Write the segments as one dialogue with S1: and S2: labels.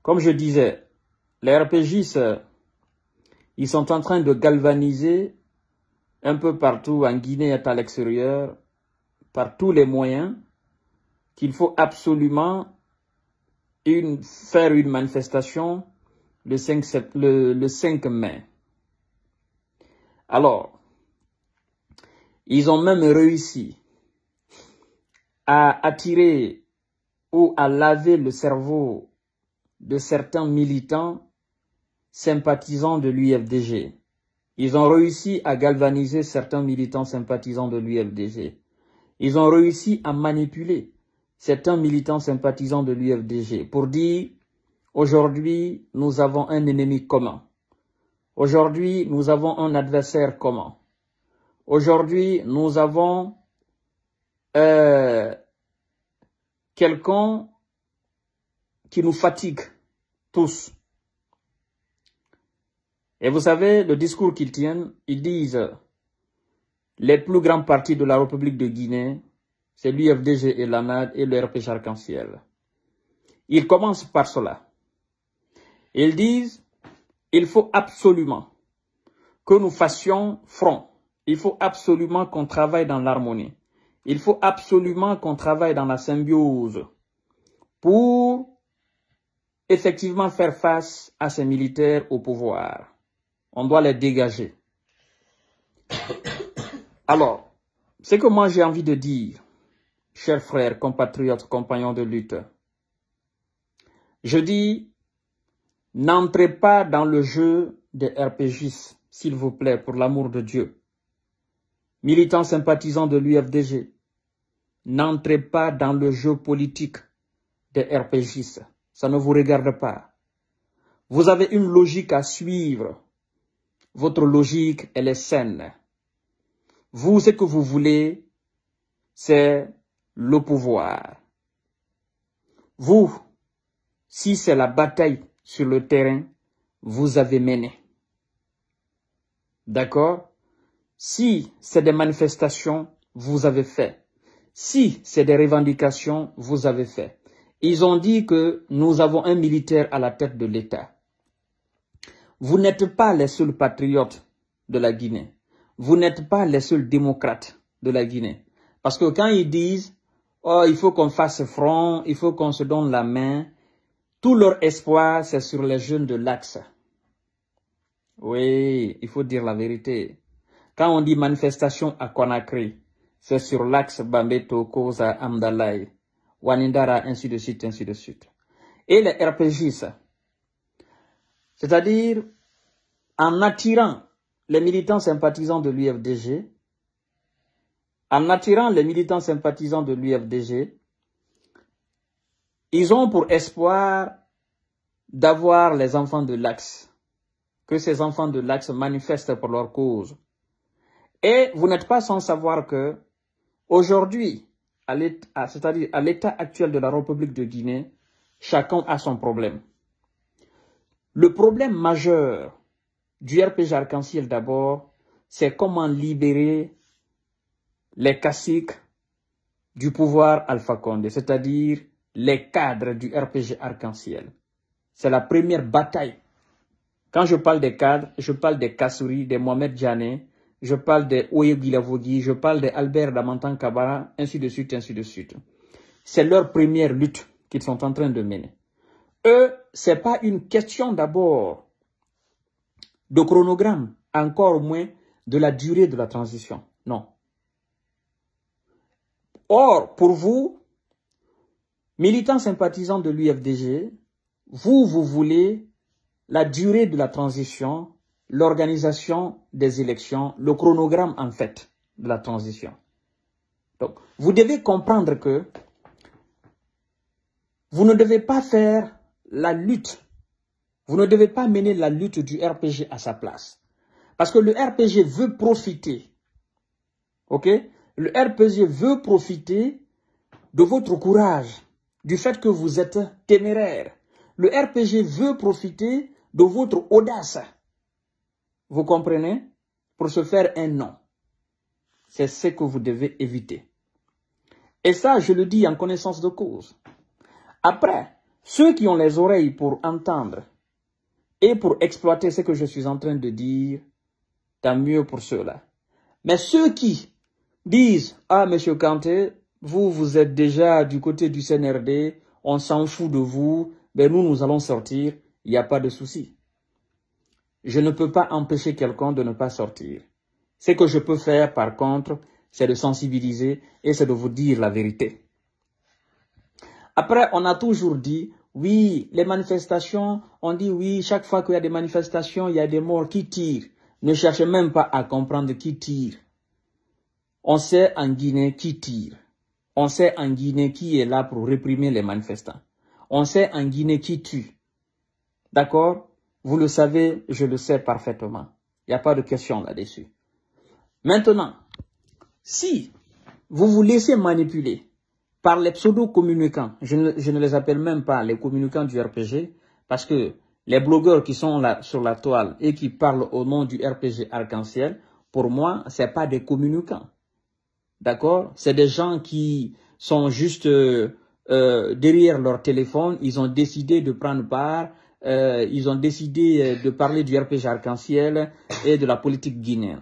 S1: Comme je disais, les RPGistes, ils sont en train de galvaniser un peu partout en Guinée et à l'extérieur, par tous les moyens, qu'il faut absolument faire une manifestation le 5 mai. Alors, ils ont même réussi à attirer ou à laver le cerveau de certains militants sympathisants de l'UFDG. Ils ont réussi à galvaniser certains militants sympathisants de l'UFDG. Ils ont réussi à manipuler certains militants sympathisants de l'UFDG pour dire aujourd'hui, nous avons un ennemi commun. Aujourd'hui, nous avons un adversaire commun. Aujourd'hui, nous avons quelqu'un qui nous fatigue tous. Et vous savez, le discours qu'ils tiennent, ils disent les plus grands partis de la République de Guinée, c'est l'UFDG et l'ANAD et le RPG Arc-en-Ciel. Ils commencent par cela. Ils disent, il faut absolument que nous fassions front. Il faut absolument qu'on travaille dans l'harmonie. Il faut absolument qu'on travaille dans la symbiose pour effectivement faire face à ces militaires au pouvoir. On doit les dégager. Alors, ce que moi j'ai envie de dire, chers frères, compatriotes, compagnons de lutte, je dis, n'entrez pas dans le jeu des RPGistes, s'il vous plaît, pour l'amour de Dieu. Militants sympathisants de l'UFDG, n'entrez pas dans le jeu politique des RPGistes. Ça ne vous regarde pas. Vous avez une logique à suivre. Votre logique, elle est saine. Vous, ce que vous voulez, c'est le pouvoir. Vous, si c'est la bataille sur le terrain, vous avez mené. D'accord? Si c'est des manifestations, vous avez fait. Si c'est des revendications, vous avez fait. Ils ont dit que nous avons un militaire à la tête de l'État. Vous n'êtes pas les seuls patriotes de la Guinée. Vous n'êtes pas les seuls démocrates de la Guinée. Parce que quand ils disent « Oh, il faut qu'on fasse front, il faut qu'on se donne la main », tout leur espoir, c'est sur les jeunes de l'Axe. Oui, il faut dire la vérité. Quand on dit manifestation à Conakry, c'est sur l'Axe Bambeto, Koza, Amdalaï, Wanindara, ainsi de suite, ainsi de suite. Et les RPGistes, c'est-à-dire en attirant les militants sympathisants de l'UFDG, ils ont pour espoir d'avoir les enfants de l'Axe, que ces enfants de l'Axe manifestent pour leur cause. Et vous n'êtes pas sans savoir que aujourd'hui, c'est-à-dire à l'état actuel de la République de Guinée, chacun a son problème. Le problème majeur du RPG Arc-en-Ciel d'abord, c'est comment libérer les caciques du pouvoir Alpha Condé, c'est-à-dire les cadres du RPG Arc-en-Ciel. C'est la première bataille. Quand je parle des cadres, je parle des Kassouri, des Mohamed Djané, je parle des Oye Guilavogui, je parle des Albert Damantan Kabara, ainsi de suite, ainsi de suite. C'est leur première lutte qu'ils sont en train de mener. Eux, ce n'est pas une question d'abord de chronogramme, encore moins de la durée de la transition. Non. Or, pour vous, militants sympathisants de l'UFDG, vous voulez la durée de la transition, l'organisation des élections, le chronogramme en fait de la transition. Donc, vous devez comprendre que vous ne devez pas faire la lutte, vous ne devez pas mener la lutte du RPG à sa place. Parce que le RPG veut profiter, ok? Le RPG veut profiter de votre courage, du fait que vous êtes téméraire. Le RPG veut profiter de votre audace. Vous comprenez? Pour se faire un nom. C'est ce que vous devez éviter. Et ça, je le dis en connaissance de cause. Après, Ceux qui ont les oreilles pour entendre et pour exploiter ce que je suis en train de dire, tant mieux pour ceux-là. Mais ceux qui disent, ah, monsieur Kanté, vous êtes déjà du côté du CNRD, on s'en fout de vous, mais nous allons sortir, il n'y a pas de souci. Je ne peux pas empêcher quelqu'un de ne pas sortir. Ce que je peux faire, par contre, c'est de sensibiliser et c'est de vous dire la vérité. Après, on a toujours dit, oui, les manifestations, on dit oui, chaque fois qu'il y a des manifestations, il y a des morts qui tirent. Ne cherchez même pas à comprendre qui tire. On sait en Guinée qui tire. On sait en Guinée qui est là pour réprimer les manifestants. On sait en Guinée qui tue. D'accord? Vous le savez, je le sais parfaitement. Il n'y a pas de question là-dessus. Maintenant, si vous vous laissez manipuler par les pseudo-communicants, je ne les appelle même pas les communicants du RPG, parce que les blogueurs qui sont là sur la toile et qui parlent au nom du RPG Arc-en-Ciel, pour moi, ce n'est pas des communicants. D'accord? C'est des gens qui sont juste derrière leur téléphone, ils ont décidé de prendre part, ils ont décidé de parler du RPG Arc-en-Ciel et de la politique guinéenne.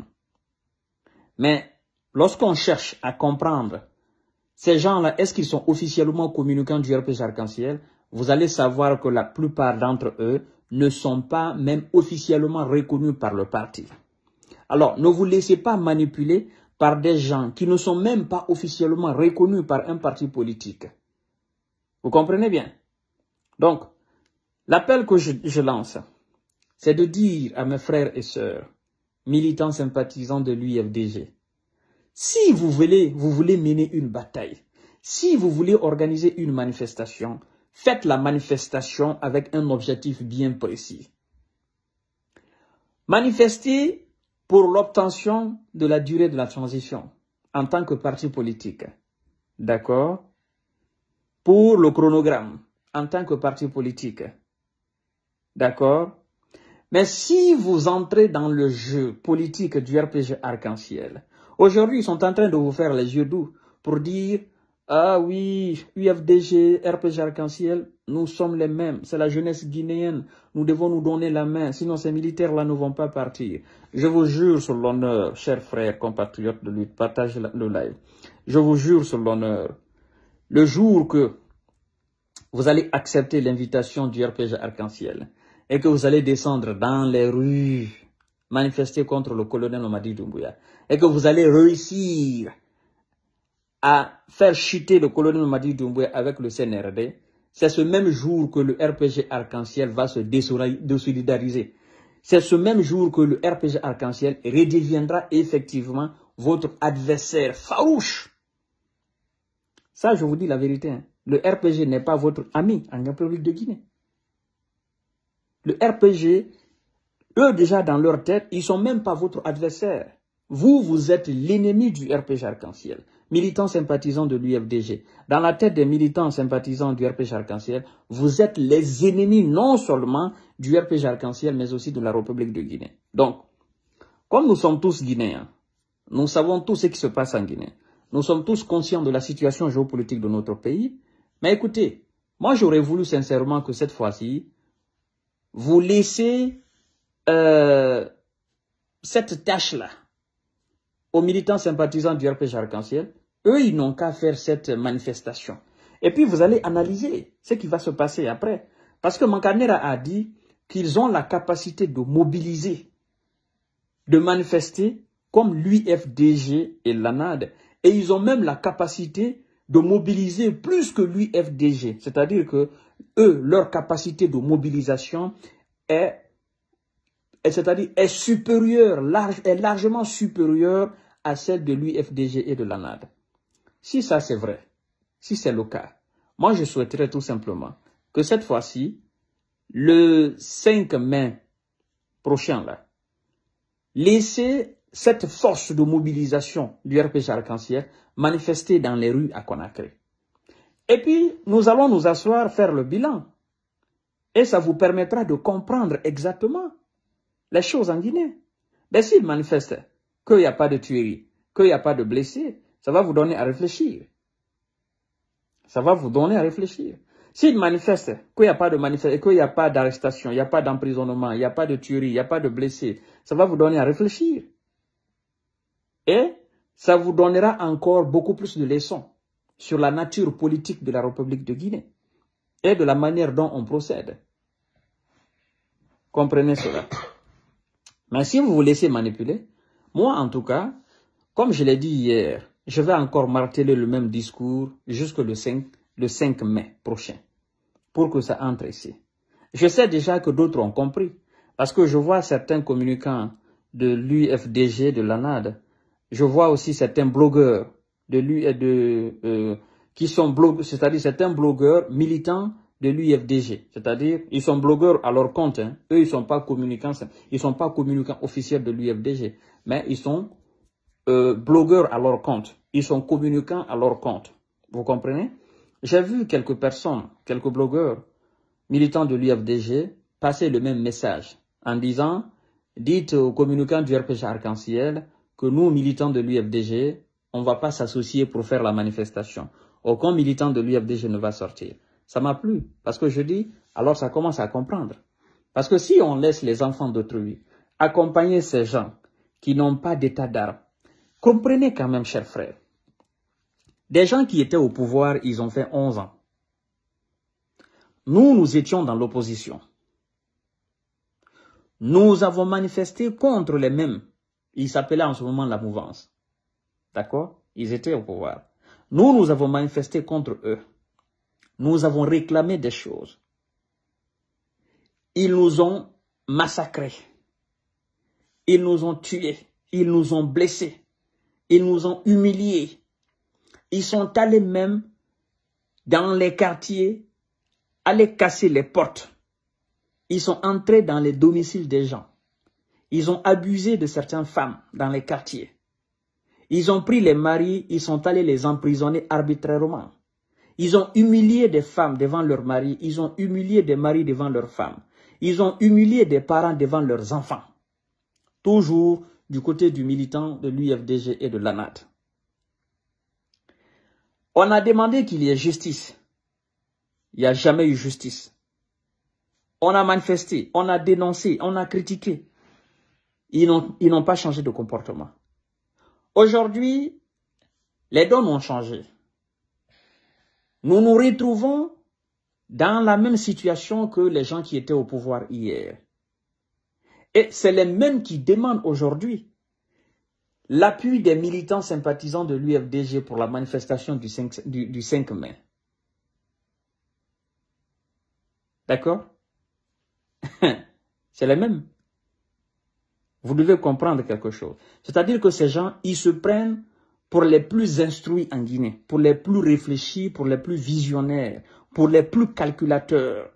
S1: Mais lorsqu'on cherche à comprendre ces gens-là, est-ce qu'ils sont officiellement communicants du RPG Arc-en-Ciel? Vous allez savoir que la plupart d'entre eux ne sont pas même officiellement reconnus par le parti. Alors, ne vous laissez pas manipuler par des gens qui ne sont même pas officiellement reconnus par un parti politique. Vous comprenez bien? Donc, l'appel que je lance, c'est de dire à mes frères et sœurs, militants sympathisants de l'UFDG, si vous voulez mener une bataille, si vous voulez organiser une manifestation, faites la manifestation avec un objectif bien précis. Manifestez pour l'obtention de la durée de la transition en tant que parti politique. D'accord? Pour le chronogramme en tant que parti politique. D'accord? Mais si vous entrez dans le jeu politique du RPG Arc-en-Ciel, aujourd'hui, ils sont en train de vous faire les yeux doux pour dire « Ah oui, UFDG, RPG Arc-en-Ciel, nous sommes les mêmes, c'est la jeunesse guinéenne, nous devons nous donner la main, sinon ces militaires-là ne vont pas partir. » Je vous jure sur l'honneur, chers frères, compatriotes de lutte, partagez le live. Je vous jure sur l'honneur, le jour que vous allez accepter l'invitation du RPG Arc-en-Ciel, et que vous allez descendre dans les rues, manifester contre le colonel Mamadi Doumbouya, et que vous allez réussir à faire chuter le colonel Mamadi Doumbouya avec le CNRD, c'est ce même jour que le RPG Arc-en-Ciel va se désolidariser. C'est ce même jour que le RPG Arc-en-Ciel redeviendra effectivement votre adversaire farouche. Ça, je vous dis la vérité. Hein. Le RPG n'est pas votre ami en République de Guinée. Le RPG, eux déjà dans leur tête, ils ne sont même pas votre adversaire. Vous êtes l'ennemi du RPG Arc-en-Ciel, militants sympathisants de l'UFDG. Dans la tête des militants sympathisants du RPG Arc-en-Ciel, vous êtes les ennemis non seulement du RPG Arc-en-Ciel, mais aussi de la République de Guinée. Donc, comme nous sommes tous Guinéens, nous savons tout ce qui se passe en Guinée. Nous sommes tous conscients de la situation géopolitique de notre pays. Mais écoutez, moi j'aurais voulu sincèrement que cette fois-ci, vous laissez cette tâche-là aux militants sympathisants du RPG Arc-en-Ciel. Eux, ils n'ont qu'à faire cette manifestation. Et puis, vous allez analyser ce qui va se passer après. Parce que Mankanera a dit qu'ils ont la capacité de mobiliser, de manifester comme l'UFDG et l'ANAD. Et ils ont même la capacité de mobiliser plus que l'UFDG. C'est-à-dire que eux, leur capacité de mobilisation est supérieure, est largement supérieure à celle de l'UFDG et de l'ANAD. Si ça c'est vrai, si c'est le cas, moi je souhaiterais tout simplement que cette fois-ci, le 5 mai prochain là, laissez cette force de mobilisation du RPG Arc-en-Ciel manifester dans les rues à Conakry. Et puis, nous allons nous asseoir, faire le bilan. Et ça vous permettra de comprendre exactement les choses en Guinée. Mais s'ils manifestent qu'il n'y a pas de tuerie, qu'il n'y a pas de blessés, ça va vous donner à réfléchir. Ça va vous donner à réfléchir. S'ils manifestent, qu'il n'y a pas de manifestation, qu'il n'y a pas d'arrestation, il n'y a pas d'emprisonnement, il n'y a pas de tuerie, il n'y a pas de blessés, ça va vous donner à réfléchir. Et ça vous donnera encore beaucoup plus de leçons sur la nature politique de la République de Guinée et de la manière dont on procède. Comprenez cela. Mais si vous vous laissez manipuler, moi en tout cas, comme je l'ai dit hier, je vais encore marteler le même discours jusqu'au le 5 mai prochain, pour que ça entre ici. Je sais déjà que d'autres ont compris, parce que je vois certains communicants de l'UFDG, de l'ANAD, je vois aussi certains blogueurs qui sont blogueurs, c'est-à-dire certains blogueurs militants de l'UFDG, c'est-à-dire ils sont blogueurs à leur compte, hein. Eux ils sont pas communicants officiels de l'UFDG, mais ils sont blogueurs à leur compte, ils sont communicants à leur compte, vous comprenez? J'ai vu quelques personnes, quelques blogueurs militants de l'UFDG passer le même message en disant, dites aux communicants du RPG Arc-en-Ciel que nous, militants de l'UFDG, on ne va pas s'associer pour faire la manifestation. Aucun militant de l'UFDG ne va sortir. Ça m'a plu, parce que je dis, alors ça commence à comprendre. Parce que si on laisse les enfants d'autrui accompagner ces gens qui n'ont pas d'état d'armes, comprenez quand même, chers frères, des gens qui étaient au pouvoir, ils ont fait 11 ans. Nous étions dans l'opposition. Nous avons manifesté contre les mêmes. Ils s'appelaient en ce moment la mouvance. D'accord? Ils étaient au pouvoir. Nous avons manifesté contre eux. Nous avons réclamé des choses. Ils nous ont massacrés. Ils nous ont tués. Ils nous ont blessés. Ils nous ont humiliés. Ils sont allés même dans les quartiers, aller casser les portes. Ils sont entrés dans les domiciles des gens. Ils ont abusé de certaines femmes dans les quartiers. Ils ont pris les maris, ils sont allés les emprisonner arbitrairement. Ils ont humilié des femmes devant leurs maris, ils ont humilié des maris devant leurs femmes. Ils ont humilié des parents devant leurs enfants. Toujours du côté du militant de l'UFDG et de l'ANAD. On a demandé qu'il y ait justice. Il n'y a jamais eu justice. On a manifesté, on a dénoncé, on a critiqué. Ils n'ont pas changé de comportement. Aujourd'hui, les donnes ont changé. Nous nous retrouvons dans la même situation que les gens qui étaient au pouvoir hier. Et c'est les mêmes qui demandent aujourd'hui l'appui des militants sympathisants de l'UFDG pour la manifestation du 5 mai. D'accord? C'est les mêmes. Vous devez comprendre quelque chose. C'est-à-dire que ces gens, ils se prennent pour les plus instruits en Guinée, pour les plus réfléchis, pour les plus visionnaires, pour les plus calculateurs.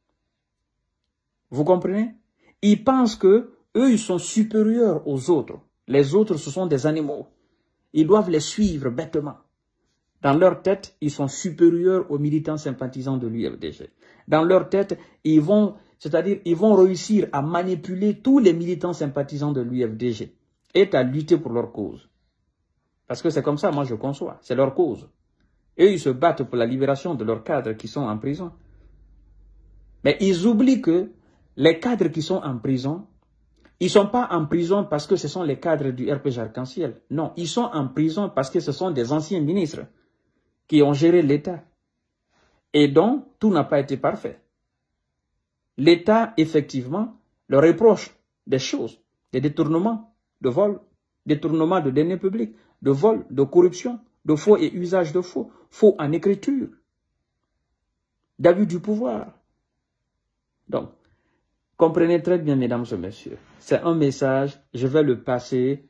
S1: Vous comprenez? Ils pensent que eux, ils sont supérieurs aux autres. Les autres, ce sont des animaux. Ils doivent les suivre bêtement. Dans leur tête, ils sont supérieurs aux militants sympathisants de l'UFDG. Dans leur tête, ils vont réussir à manipuler tous les militants sympathisants de l'UFDG et à lutter pour leur cause. Parce que c'est comme ça, moi je conçois, c'est leur cause. Eux, ils se battent pour la libération de leurs cadres qui sont en prison. Mais ils oublient que les cadres qui sont en prison, ils ne sont pas en prison parce que ce sont les cadres du RPG Arc-en-Ciel. Non, ils sont en prison parce que ce sont des anciens ministres qui ont géré l'État. Et donc, tout n'a pas été parfait. L'État, effectivement, leur reproche des choses, des détournements, de vol, détournement de deniers publics, de vol, de corruption, de faux et usage de faux, faux en écriture, d'abus du pouvoir. Donc, comprenez très bien, mesdames et messieurs, c'est un message, je vais le passer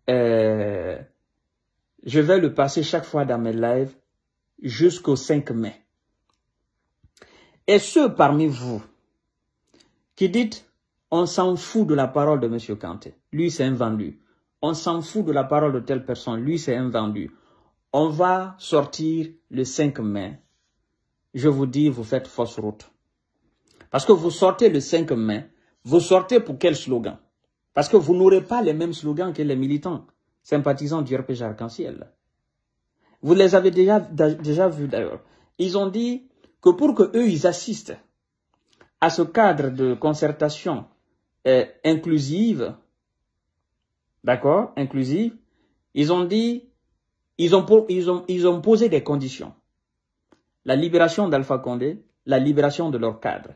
S1: chaque fois dans mes lives jusqu'au 5 mai. Et ceux parmi vous qui dites, on s'en fout de la parole de M. Kanté, lui c'est un vendu. On s'en fout de la parole de telle personne, lui c'est un vendu. On va sortir le 5 mai. Je vous dis, vous faites fausse route. Parce que vous sortez le 5 mai, vous sortez pour quel slogan? Parce que vous n'aurez pas les mêmes slogans que les militants sympathisants du RPG Arc-en-Ciel. Vous les avez déjà vus d'ailleurs. Ils ont dit que pour qu'eux, ils assistent à ce cadre de concertation inclusive, d'accord, inclusive, ils ont dit, ils ont posé des conditions. La libération d'Alpha Condé, la libération de leurs cadres.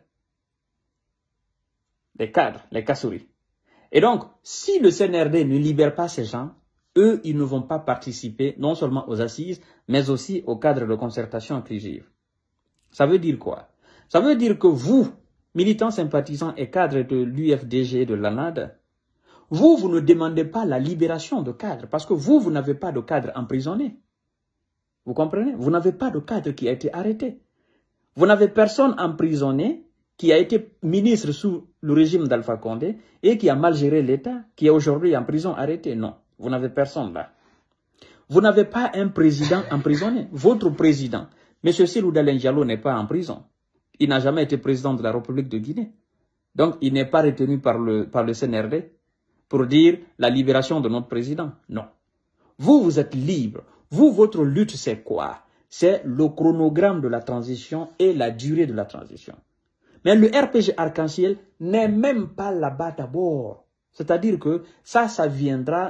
S1: Les cadres, les Kassouri. Et donc, si le CNRD ne libère pas ces gens, eux, ils ne vont pas participer non seulement aux assises, mais aussi au cadre de concertation inclusive. Ça veut dire quoi? Ça veut dire que vous, militants, sympathisants et cadres de l'UFDG et de l'ANAD, vous ne demandez pas la libération de cadres, parce que vous n'avez pas de cadre emprisonné. Vous comprenez? Vous n'avez pas de cadre qui a été arrêté. Vous n'avez personne emprisonné qui a été ministre sous le régime d'Alpha Condé et qui a mal géré l'État, qui est aujourd'hui en prison arrêté. Non, vous n'avez personne là. Vous n'avez pas un président emprisonné. Votre président, M. Cellou Dalein Diallo, n'est pas en prison. Il n'a jamais été président de la République de Guinée. Donc, il n'est pas retenu par le CNRD pour dire la libération de notre président. Non. Vous êtes libre. Vous, votre lutte, c'est quoi? C'est le chronogramme de la transition et la durée de la transition. Mais le RPG Arc-en-Ciel n'est même pas là-bas d'abord. C'est-à-dire que ça viendra,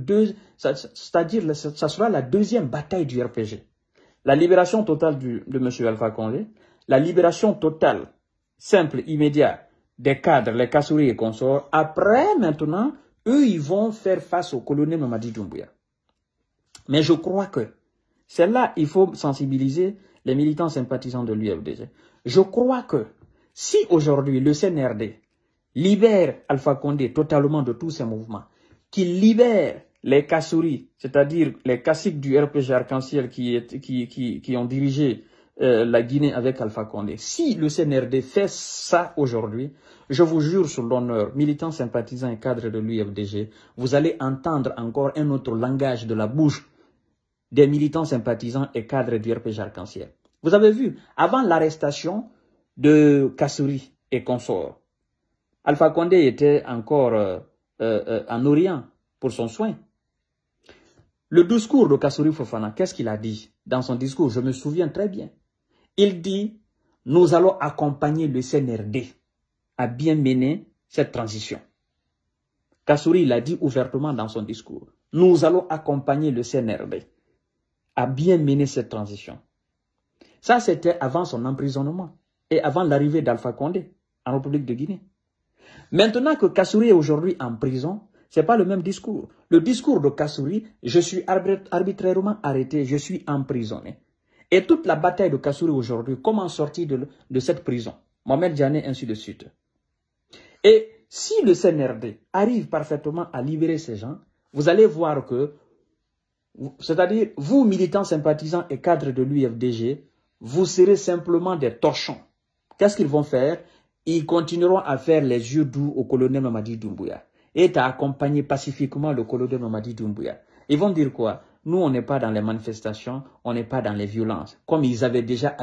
S1: c'est-à-dire ça sera la deuxième bataille du RPG. La libération totale de M. Alpha Condé, la libération totale, simple, immédiate, des cadres, les Kassouri et consorts. Après, maintenant, eux, ils vont faire face au colonel Mamadi Doumbouya. Mais je crois que c'est là il faut sensibiliser les militants sympathisants de l'UFDG. Je crois que si aujourd'hui le CNRD libère Alpha Condé totalement de tous ces mouvements, qu'il libère les Kassouri, c'est-à-dire les caciques du RPG Arc-en-Ciel qui ont dirigé la Guinée avec Alpha Condé, si le CNRD fait ça aujourd'hui, je vous jure sur l'honneur, militants sympathisants et cadres de l'UFDG, vous allez entendre encore un autre langage de la bouche des militants sympathisants et cadres du RPG Arc-en-Ciel. Vous avez vu, avant l'arrestation de Kassouri et consorts, Alpha Condé était encore en Orient pour son soin. Le discours de Kassouri Fofana, qu'est-ce qu'il a dit dans son discours? Je me souviens très bien. Il dit, nous allons accompagner le CNRD à bien mener cette transition. Kassouri l'a dit ouvertement dans son discours. Nous allons accompagner le CNRD à bien mener cette transition. Ça, c'était avant son emprisonnement et avant l'arrivée d'Alpha Condé en République de Guinée. Maintenant que Kassouri est aujourd'hui en prison, ce n'est pas le même discours. Le discours de Kassouri, je suis arbitrairement arrêté, je suis emprisonné. Et toute la bataille de Kassouri aujourd'hui, comment sortir de cette prison? Mohamed Diané, ainsi de suite. Et si le CNRD arrive parfaitement à libérer ces gens, vous allez voir que, c'est-à-dire vous, militants sympathisants et cadres de l'UFDG, vous serez simplement des torchons. Qu'est-ce qu'ils vont faire? Ils continueront à faire les yeux doux au colonel Mamadi Doumbouya et à accompagner pacifiquement le colonel Mamadi Doumbouya. Ils vont dire quoi? Nous, on n'est pas dans les manifestations, on n'est pas dans les violences, comme ils avaient déjà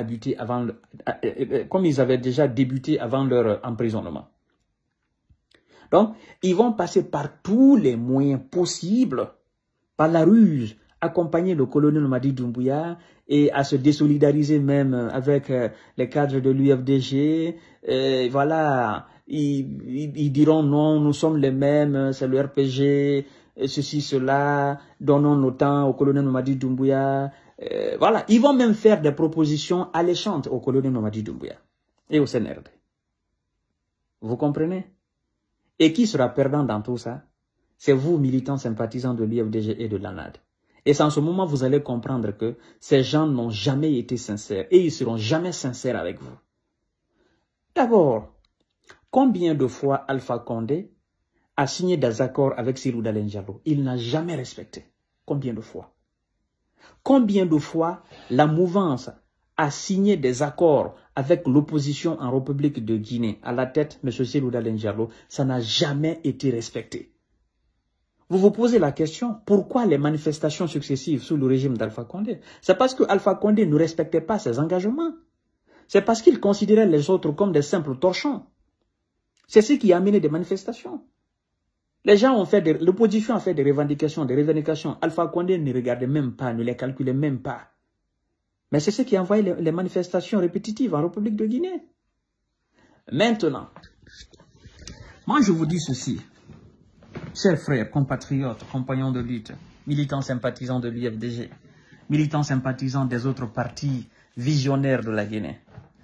S1: débuté avant leur emprisonnement. Donc, ils vont passer par tous les moyens possibles, par la ruse, accompagner le colonel Mamadi Doumbouya et à se désolidariser même avec les cadres de l'UFDG. Voilà, ils diront non, nous sommes les mêmes, c'est le RPG, ceci, cela, donnons nos temps au colonel Mamadi Doumbouya. Voilà, ils vont même faire des propositions alléchantes au colonel Mamadi Doumbouya et au CNRD. Vous comprenez? Et qui sera perdant dans tout ça? C'est vous, militants sympathisants de l'UFDG et de l'ANAD. Et c'est en ce moment vous allez comprendre que ces gens n'ont jamais été sincères et ils ne seront jamais sincères avec vous. D'abord, combien de fois Alpha Condé a signé des accords avec Cellou Dalein Diallo? Il n'a jamais respecté. Combien de fois? Combien de fois la mouvance a signé des accords avec l'opposition en République de Guinée, à la tête M. Cellou Dalein Diallo? Ça n'a jamais été respecté. Vous vous posez la question, pourquoi les manifestations successives sous le régime d'Alpha Condé? C'est parce que Alpha Condé ne respectait pas ses engagements. C'est parce qu'il considérait les autres comme des simples torchons. C'est ce qui a amené des manifestations. Les gens ont fait l'opposition a fait des revendications. Alpha Condé ne regardait même pas, ne les calculait même pas. Mais c'est ce qui a envoyé les manifestations répétitives en République de Guinée. Maintenant, moi je vous dis ceci, chers frères, compatriotes, compagnons de lutte, militants sympathisants de l'UFDG, militants sympathisants des autres partis visionnaires de la Guinée.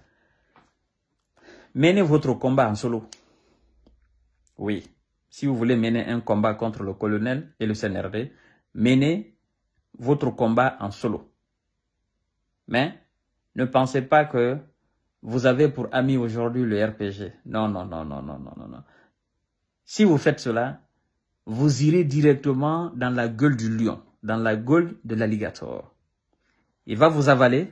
S1: Menez votre combat en solo. Oui, si vous voulez mener un combat contre le colonel et le CNRD, menez votre combat en solo. Mais ne pensez pas que vous avez pour ami aujourd'hui le RPG. Non, non, non, non, non, non, non, non. Si vous faites cela, vous irez directement dans la gueule du lion, dans la gueule de l'alligator. Il va vous avaler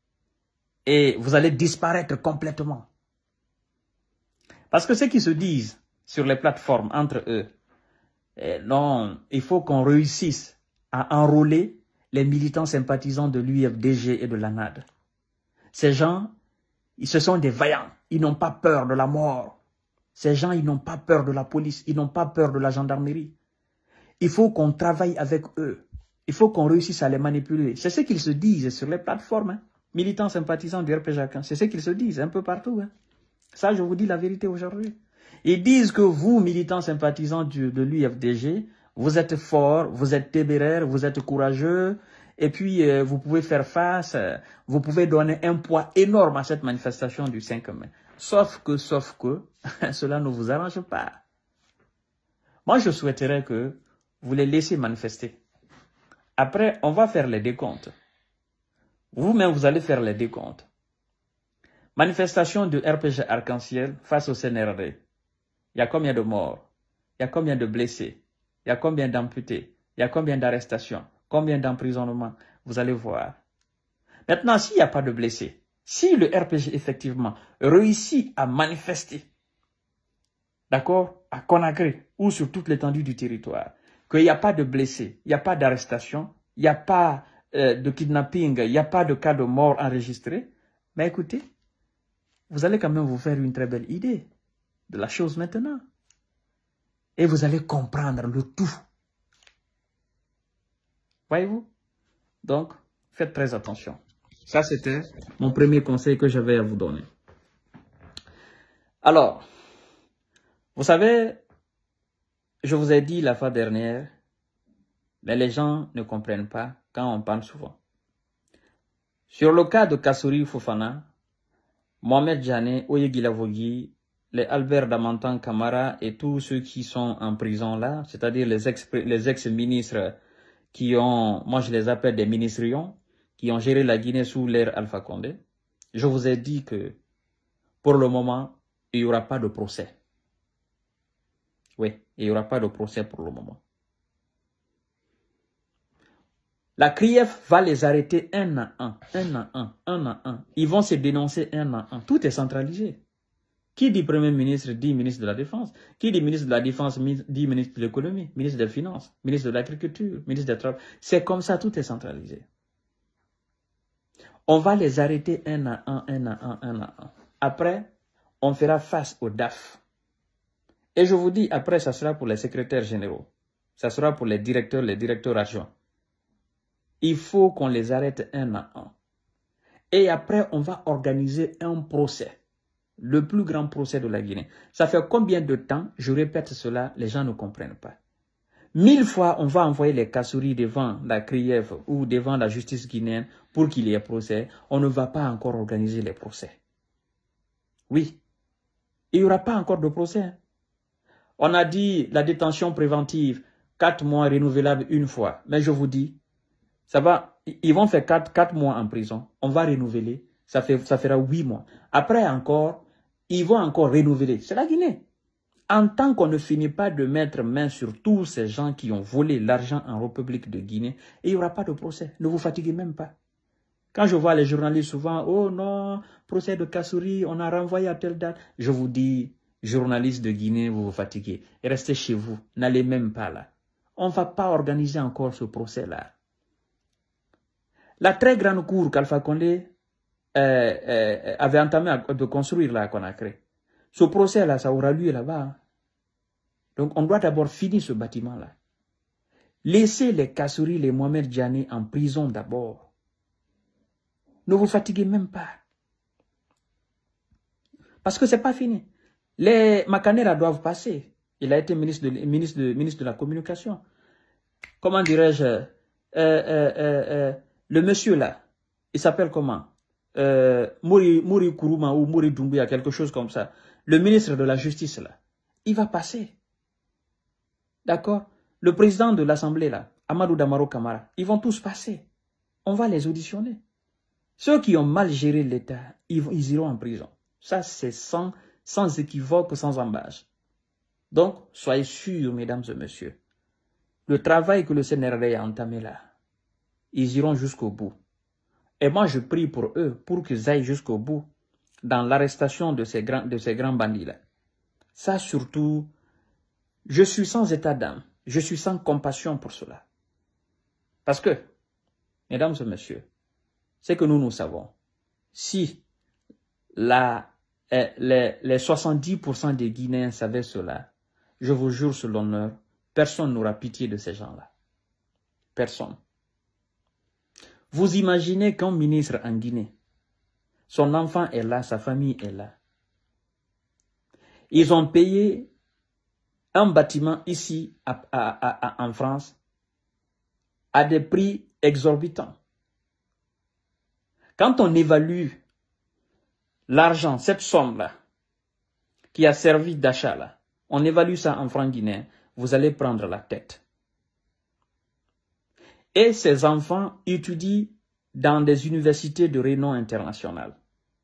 S1: et vous allez disparaître complètement. Parce que ceux qui se disent sur les plateformes entre eux, non, il faut qu'on réussisse à enrôler les militants sympathisants de l'UFDG et de l'ANAD. Ces gens, ce sont des vaillants, ils n'ont pas peur de la mort. Ces gens, ils n'ont pas peur de la police, ils n'ont pas peur de la gendarmerie. Il faut qu'on travaille avec eux. Il faut qu'on réussisse à les manipuler. C'est ce qu'ils se disent sur les plateformes. Hein. Militants sympathisants du RPG, c'est ce qu'ils se disent un peu partout. Hein. Ça, je vous dis la vérité aujourd'hui. Ils disent que vous, militants sympathisants de l'UFDG, vous êtes forts, vous êtes téméraires, vous êtes courageux, et puis vous pouvez faire face, vous pouvez donner un poids énorme à cette manifestation du 5 mai. Sauf que, cela ne vous arrange pas. Moi, je souhaiterais que vous les laissiez manifester. Après, on va faire les décomptes. Vous-même, vous allez faire les décomptes. Manifestation de RPG Arc-en-Ciel face au CNRD. Il y a combien de morts? Il y a combien de blessés? Il y a combien d'amputés? Il y a combien d'arrestations? Combien d'emprisonnements? Vous allez voir. Maintenant, s'il n'y a pas de blessés, si le RPG effectivement réussit à manifester, d'accord, à Conakry ou sur toute l'étendue du territoire, qu'il n'y a pas de blessés, il n'y a pas d'arrestation, il n'y a pas de kidnapping, il n'y a pas de cas de mort enregistrés, mais écoutez, vous allez quand même vous faire une très belle idée de la chose maintenant. Et vous allez comprendre le tout. Voyez-vous? Donc, faites très attention. Ça, c'était mon premier conseil que j'avais à vous donner. Alors, vous savez, je vous ai dit la fois dernière, mais les gens ne comprennent pas quand on parle souvent. Sur le cas de Kassouri Fofana, Mohamed Djane, Oyeguilavogui, les Albert Damantan Camara et tous ceux qui sont en prison là, c'est-à-dire les ex-ministres qui ont, moi je les appelle des ministrions, qui ont géré la Guinée sous l'ère Alpha Condé, je vous ai dit que pour le moment, il n'y aura pas de procès. Oui, il n'y aura pas de procès pour le moment. La CRIEF va les arrêter un à un. Ils vont se dénoncer un à un. Tout est centralisé. Qui dit Premier ministre dit ministre de la Défense. Qui dit ministre de la Défense dit ministre de l'Économie, ministre des Finances, ministre de l'Agriculture, ministre des Travaux. C'est comme ça, tout est centralisé. On va les arrêter un à un. Après, on fera face au DAF. Et je vous dis, après, ça sera pour les secrétaires généraux. Ça sera pour les directeurs adjoints. Il faut qu'on les arrête un à un. Et après, on va organiser un procès. Le plus grand procès de la Guinée. Ça fait combien de temps, je répète cela, les gens ne comprennent pas. 1000 fois, on va envoyer les Kassouri devant la CRIEF ou devant la justice guinéenne pour qu'il y ait procès. On ne va pas encore organiser les procès. Oui, il n'y aura pas encore de procès. On a dit la détention préventive, 4 mois renouvelable une fois. Mais je vous dis, ça va, ils vont faire 4 mois en prison. On va renouveler. Ça fera 8 mois. Après encore, ils vont encore renouveler. C'est la Guinée. En tant qu'on ne finit pas de mettre main sur tous ces gens qui ont volé l'argent en République de Guinée, il n'y aura pas de procès. Ne vous fatiguez même pas. Quand je vois les journalistes souvent, oh non, procès de Kassouri, on a renvoyé à telle date. Je vous dis, journalistes de Guinée, vous vous fatiguez. Restez chez vous. N'allez même pas là. On ne va pas organiser encore ce procès-là. La très grande cour qu'Alpha Condé avait entamé de construire là à Conakry. Ce procès-là, ça aura lieu là-bas. Donc, on doit d'abord finir ce bâtiment-là. Laissez les Kassouri, les Mohamed Djane en prison d'abord. Ne vous fatiguez même pas. Parce que ce n'est pas fini. Les Makanera doivent passer. Il a été ministre de la Communication. Comment dirais-je, le monsieur là, il s'appelle comment, Mori Kourouma ou Mori Doumbouya, quelque chose comme ça. Le ministre de la Justice là, il va passer. D'accord? Le président de l'Assemblée là, Amadou Damaro Kamara, ils vont tous passer. On va les auditionner. Ceux qui ont mal géré l'État, ils iront en prison. Ça, c'est sans équivoque, sans embâche. Donc, soyez sûrs, mesdames et messieurs, le travail que le CNRD a entamé là, ils iront jusqu'au bout. Et moi, je prie pour eux, pour qu'ils aillent jusqu'au bout dans l'arrestation de ces grands bandits-là. Ça, surtout, je suis sans état d'âme, je suis sans compassion pour cela. Parce que, mesdames et messieurs, c'est que nous savons, si les 70% des Guinéens savaient cela, je vous jure sur l'honneur, personne n'aura pitié de ces gens-là. Personne. Vous imaginez qu'un ministre en Guinée, son enfant est là, sa famille est là. Ils ont payé un bâtiment ici en France à des prix exorbitants. Quand on évalue l'argent, cette somme-là, qui a servi d'achat là, on évalue ça en francs guinéens, vous allez prendre la tête. Et ces enfants étudient dans des universités de renom international.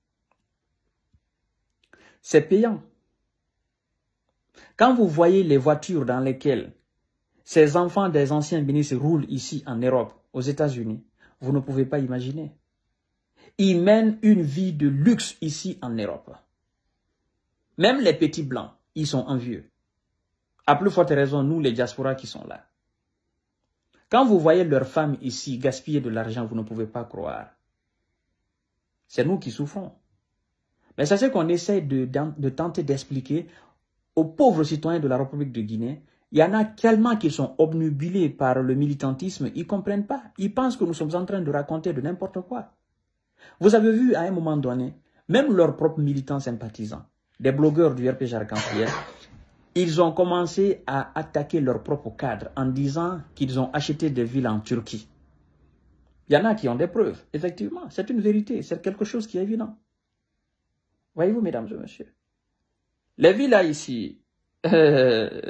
S1: C'est payant. Quand vous voyez les voitures dans lesquelles ces enfants des anciens ministres roulent ici en Europe, aux États-Unis, vous ne pouvez pas imaginer. Ils mènent une vie de luxe ici en Europe. Même les petits blancs, ils sont envieux. À plus forte raison, nous les diasporas qui sont là. Quand vous voyez leurs femmes ici gaspiller de l'argent, vous ne pouvez pas croire. C'est nous qui souffrons. Mais c'est ce qu'on essaie de tenter d'expliquer aux pauvres citoyens de la République de Guinée. Il y en a tellement qui sont obnubilés par le militantisme, ils ne comprennent pas. Ils pensent que nous sommes en train de raconter de n'importe quoi. Vous avez vu à un moment donné, même leurs propres militants sympathisants, des blogueurs du RPG Arc-en-Ciel, ils ont commencé à attaquer leurs propres cadres en disant qu'ils ont acheté des villes en Turquie. Il y en a qui ont des preuves. Effectivement, c'est une vérité, c'est quelque chose qui est évident. Voyez-vous, mesdames et messieurs, les villas ici, les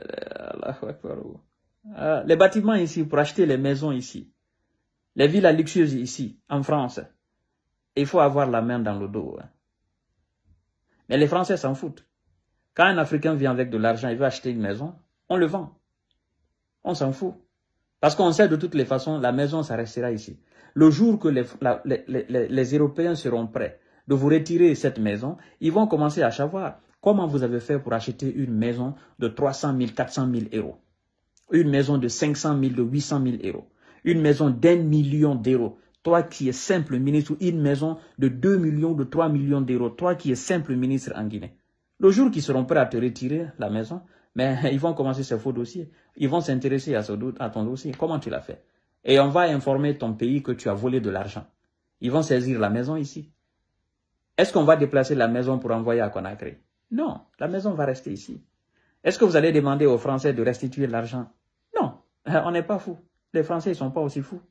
S1: bâtiments ici, pour acheter les maisons ici, les villas luxueuses ici, en France, il faut avoir la main dans le dos. Mais les Français s'en foutent. Quand un Africain vient avec de l'argent, il veut acheter une maison, on le vend. On s'en fout. Parce qu'on sait de toutes les façons, la maison, ça restera ici. Le jour que les Européens seront prêts de vous retirer cette maison, ils vont commencer à savoir comment vous avez fait pour acheter une maison de 300 000, 400 000 euros. Une maison de 500 000, de 800 000 euros. Une maison d'1 million d'euros. Toi qui es simple ministre, ou une maison de 2 millions, de 3 millions d'euros. Toi qui es simple ministre en Guinée. Le jour qu'ils seront prêts à te retirer la maison, mais ils vont commencer ce faux dossier. Ils vont s'intéresser à ton dossier. Comment tu l'as fait? Et on va informer ton pays que tu as volé de l'argent. Ils vont saisir la maison ici. Est-ce qu'on va déplacer la maison pour envoyer à Conakry? Non, la maison va rester ici. Est-ce que vous allez demander aux Français de restituer l'argent? Non, on n'est pas fous. Les Français ne sont pas aussi fous.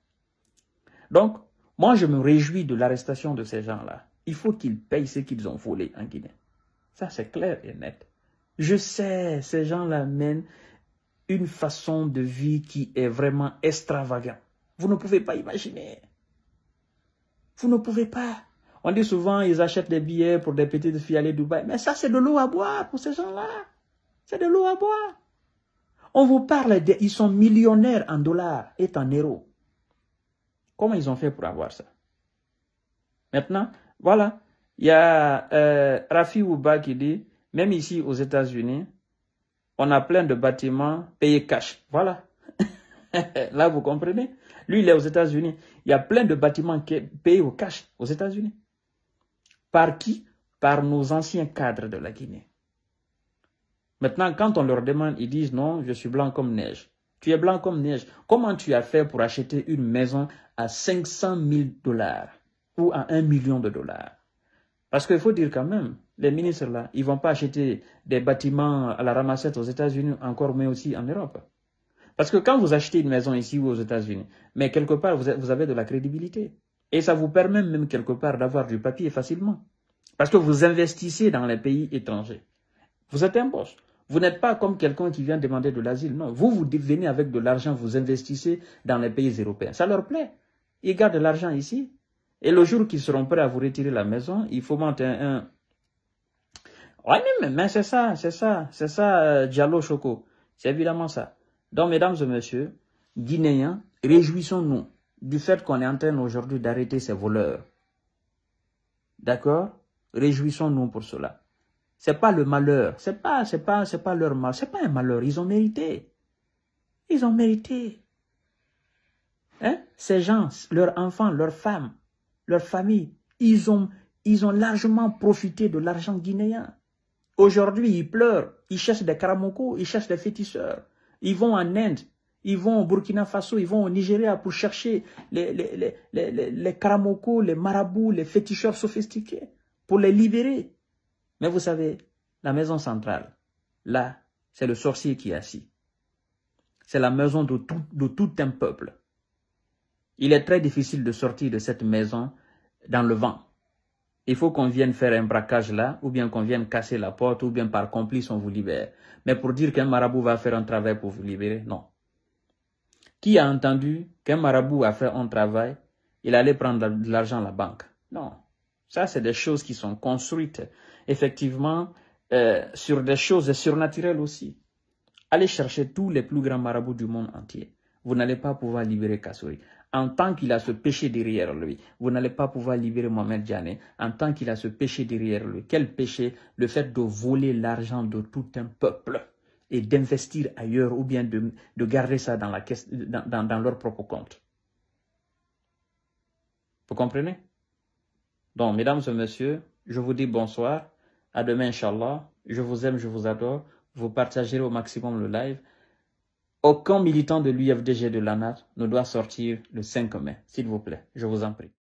S1: Donc, moi je me réjouis de l'arrestation de ces gens-là. Il faut qu'ils payent ce qu'ils ont volé en Guinée. Ça, c'est clair et net. Je sais, ces gens-là mènent une façon de vie qui est vraiment extravagante. Vous ne pouvez pas imaginer. Vous ne pouvez pas. On dit souvent, ils achètent des billets pour des petites filles aller à Dubaï. Mais ça, c'est de l'eau à boire pour ces gens-là. C'est de l'eau à boire. On vous parle, ils sont millionnaires en dollars et en euros. Comment ils ont fait pour avoir ça? Maintenant, voilà. Il y a Rafi Ouba qui dit, même ici aux États-Unis, on a plein de bâtiments payés cash. Voilà. Là, vous comprenez? Lui, il est aux États-Unis. Il y a plein de bâtiments payés au cash aux États-Unis. Par qui? Par nos anciens cadres de la Guinée. Maintenant, quand on leur demande, ils disent non, je suis blanc comme neige. Tu es blanc comme neige. Comment tu as fait pour acheter une maison à 500 000 $? ou à 1 million de dollars. Parce qu'il faut dire quand même, les ministres là, ils ne vont pas acheter des bâtiments à la ramassette aux États-Unis, encore mais aussi en Europe. Parce que quand vous achetez une maison ici ou aux États-Unis, mais quelque part, vous avez de la crédibilité. Et ça vous permet même quelque part d'avoir du papier facilement. Parce que vous investissez dans les pays étrangers. Vous êtes un boss. Vous n'êtes pas comme quelqu'un qui vient demander de l'asile. Non, vous venez avec de l'argent, vous investissez dans les pays européens. Ça leur plaît. Ils gardent de l'argent ici. Et le jour qu'ils seront prêts à vous retirer la maison, il faut monter un... Ouais, mais c'est ça, Diallo Choco. C'est évidemment ça. Donc, mesdames et messieurs, Guinéens, réjouissons-nous du fait qu'on est en train aujourd'hui d'arrêter ces voleurs. D'accord? Réjouissons-nous pour cela. C'est pas le malheur, c'est pas leur mal, c'est pas un malheur, ils ont mérité. Ils ont mérité. Hein? Ces gens, leurs enfants, leurs femmes, leurs familles, ils ont largement profité de l'argent guinéen. Aujourd'hui, ils pleurent, ils cherchent des karamoko, ils cherchent des féticheurs. Ils vont en Inde, ils vont au Burkina Faso, ils vont au Nigeria pour chercher les karamoko, les marabouts, les féticheurs sophistiqués, pour les libérer. Mais vous savez, la maison centrale, là, c'est le sorcier qui est assis. C'est la maison de tout un peuple. Il est très difficile de sortir de cette maison dans le vent. Il faut qu'on vienne faire un braquage là, ou bien qu'on vienne casser la porte, ou bien par complice on vous libère. Mais pour dire qu'un marabout va faire un travail pour vous libérer, non. Qui a entendu qu'un marabout a fait un travail, il allait prendre de l'argent à la banque? Non. Ça, c'est des choses qui sont construites, effectivement, sur des choses surnaturelles aussi. Allez chercher tous les plus grands marabouts du monde entier. Vous n'allez pas pouvoir libérer Kassouri. En tant qu'il a ce péché derrière lui, vous n'allez pas pouvoir libérer Mohamed Diané. En tant qu'il a ce péché derrière lui. Quel péché? Le fait de voler l'argent de tout un peuple et d'investir ailleurs ou bien de garder ça dans, la caisse, dans leur propre compte. Vous comprenez? Donc, mesdames et messieurs, je vous dis bonsoir. À demain, Inch'Allah. Je vous aime, je vous adore. Vous partagerez au maximum le live. Aucun militant de l'UFDG de l'ANAT ne doit sortir le 5 mai, s'il vous plaît. Je vous en prie.